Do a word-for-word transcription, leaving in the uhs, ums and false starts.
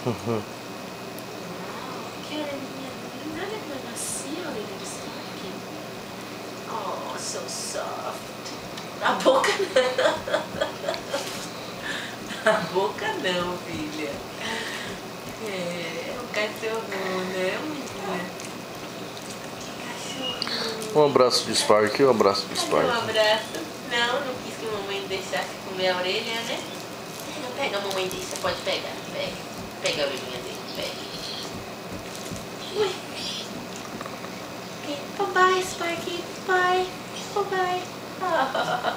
Uhum. Que orelhinha linda, olha que macia a orelha do Spark. Oh, so soft. A boca não. A boca não, filha. É, é um cachorro, né, menina? Que cachorro. Um abraço de Spark, um abraço de Cadê Spark. um abraço? Não, não quis que a mamãe deixasse comer a orelha, né? Não pega a mamãe dele, você pode pegar. Pega. Pega a orelhinha dele, pega. Ui. Bye bye, Sparky. Bye. Bye bye.